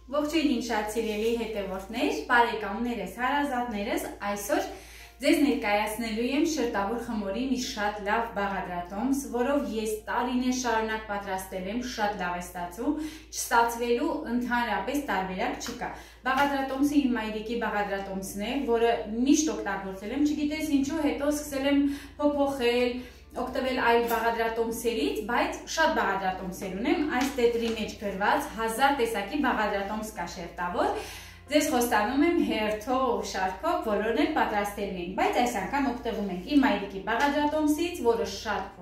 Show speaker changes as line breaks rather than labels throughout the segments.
Ողջույն իմ շատ սիրելի հետևորդներ, բարեկամներս, հարազատներս, այսօր ձեզ ներկայացնելու եմ շրտավոր խմորի մի շատ լավ բաղադրատոմս, որով ես տարիներ շարունակ պատրաստել եմ, շատ լավ է ստացվում, չստացվելու ընդհանրապես տարբերակ չկա։ Բաղադրատոմսը իմ մայրիկի բաղադրատոմսն է, որը միշտ օգտագործել եմ, չգիտես ինչու, հետո սկսել եմ փոփոխել, օգտվել այլ բաղադրատոմսերից, բայց շատ բաղադրատոմսեր ունեմ, այս տետրի մեջ գրված 1000 տեսակի բաղադրատոմս կա շերտավոր, ձեզ խոստանում եմ հերթով շարքով բոլորն էլ պատրաստելու ենք, բայց այս անգամ օգտվում ենք իմ մայրիկի բաղադրատոմսից, որը շատ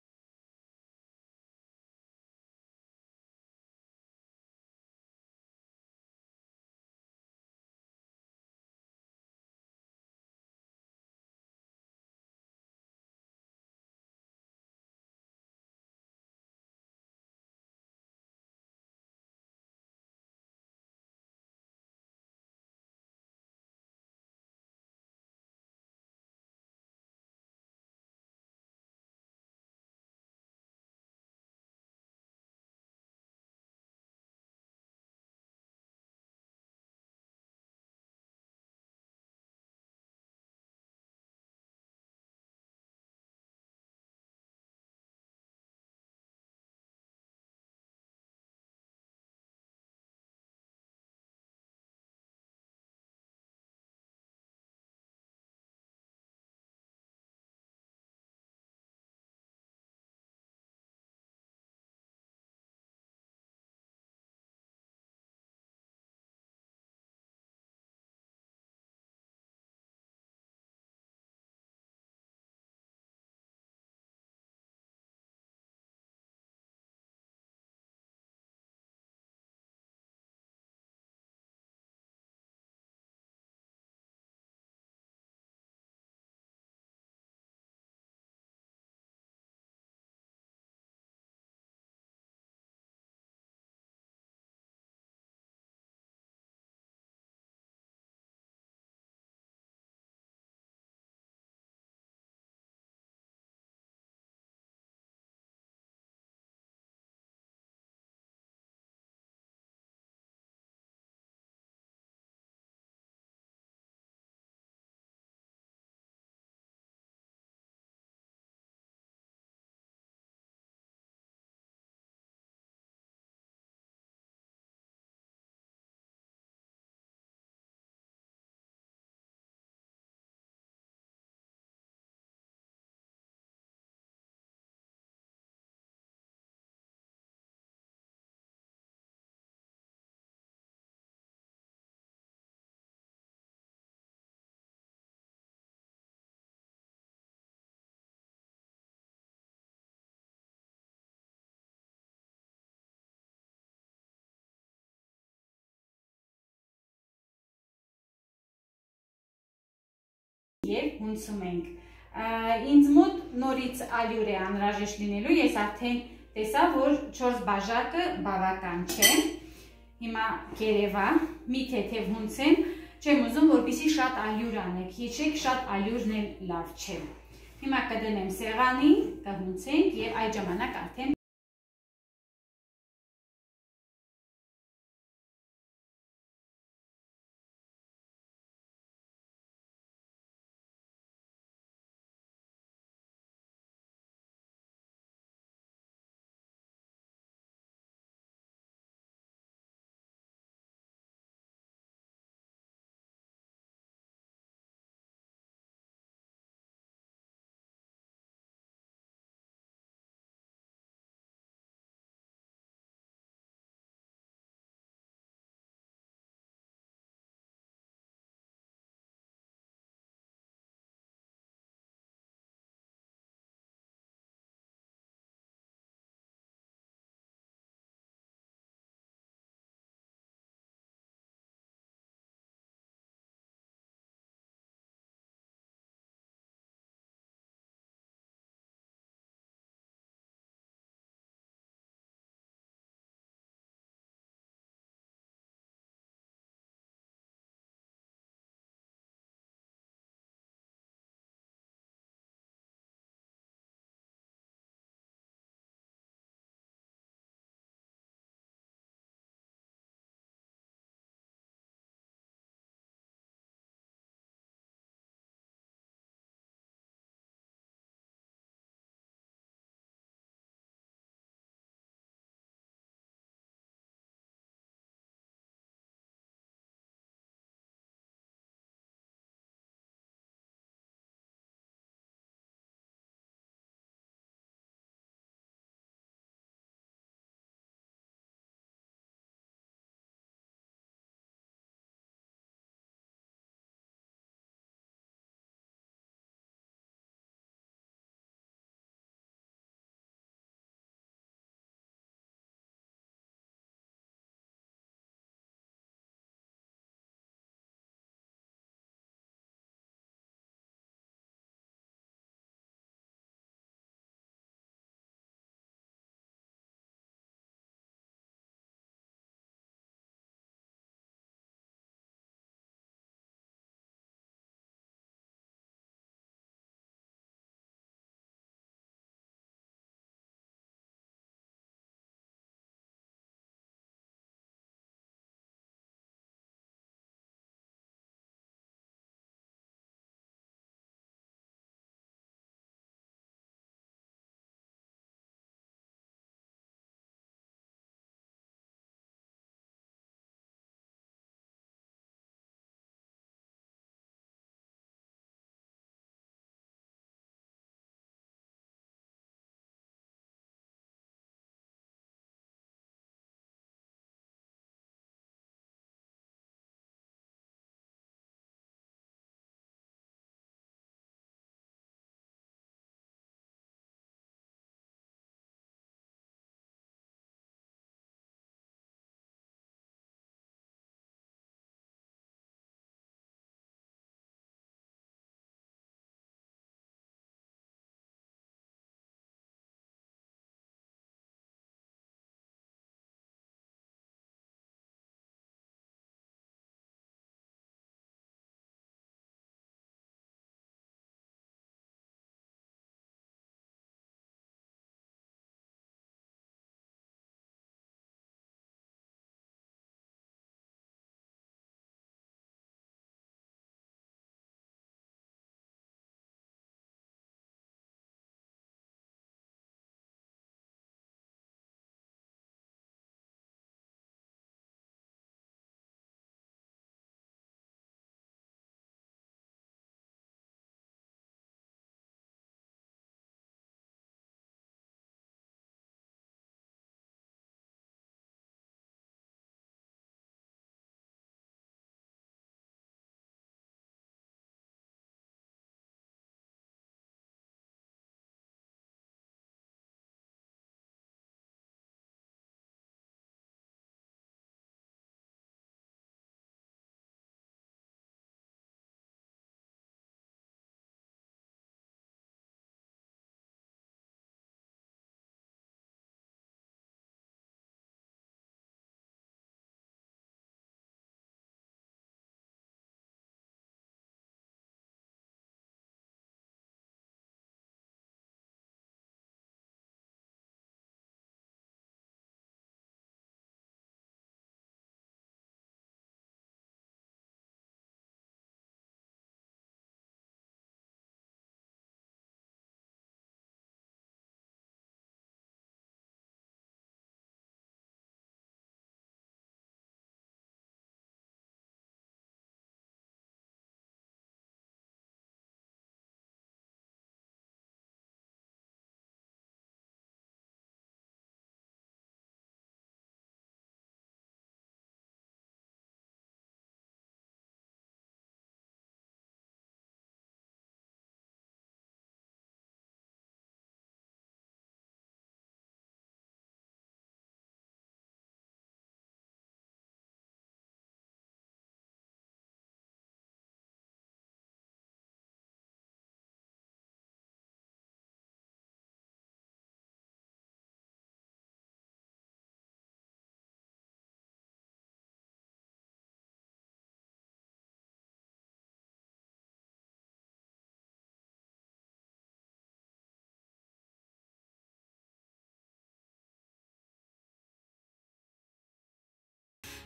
և հունցում ենք։ Ինձ մոտ նորից ալյուր է անհրաժեշտ լինելու, ես արդեն տեսա, որ 4 բաժակը բավական չէ։ Հիմա կերևա, մի թեթև հունցեմ, չեմ ուզում, որպեսզի շատ ալյուր անեք, հիշեք, շատ ալյուրն էլ լավ չէ։ Հիմա կդնեմ սեղանին, կհունցենք և այդ ժամանակ արդեն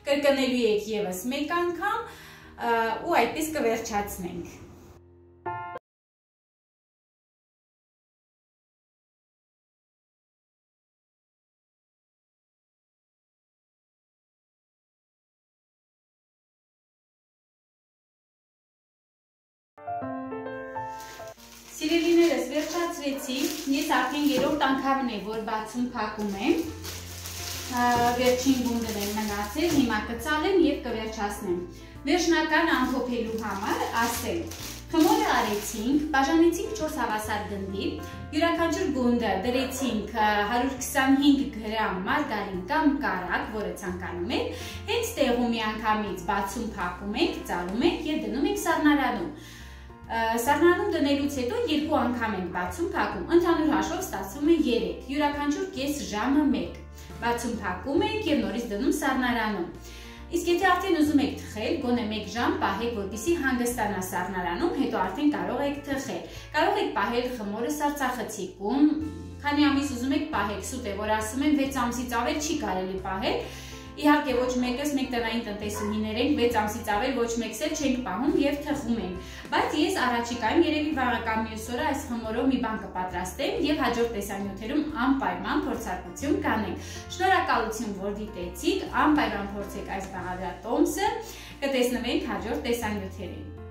կրկնելու եք ևս մեկ անգամ ու այդպես կվերջացնենք։ Սիրելիներս, վերջացրեցի, ես արդեն երրորդ անգամն է, որ բացում փակում եմ, վերջին գունդն եմ մնացել, հիմա կծալեմ և կվերջացնեմ։ Վերջնական ամփոփելու համար ասել, խմորը արեցինք, բաժանեցինք 4 հավասար գնդի, յուրաքանչյուր գունդը դրեցինք 125 գրամ մարգարին կամ կարագ, որը ցանկանում եք, հենց տեղում միանգամից բացում փակում եք, ծալում եք և դնում եք սառնարանում։ Սառնարանում դնելուց հետո 2 անգամ ենք բացում փակում, ընդհանուր հաշվով ստացվում է 3, յուրաքանչյուր կես ժամը 1, բացում փակում ենք և նորից դնում սառնարանում։ Իսկ եթե արդեն ուզում եք թխել, գոնե 1 ժամ պահեք, որպեսզի հանգստանա սառնարանում, հետո արդեն կարող եք թխել։ Կարող եք պահել խմորը սառցախցիկում, քանի ամիս ուզում եք պահեք, սուտ է, որ ասում են 6 ամսից ավել չի կարելի պահել։ Իհարկե ոչ մեկս մենք տնային տնտեսուհիներ ենք, 6 ամսից ավել ոչ մեկս էլ չենք պահում և թխում ենք, բայց ես առաջիկայում երևի վաղը կամ մյուս օրը այս խմորով մի բան կպատրաստեմ և հաջորդ տեսանյութերում անպայման փորձարկություն կանենք։ Շնորհակալություն, որ դիտեցիք, անպայման փորձեք այս բաղադրատոմսը, կտեսնվենք հաջորդ տեսանյութերին։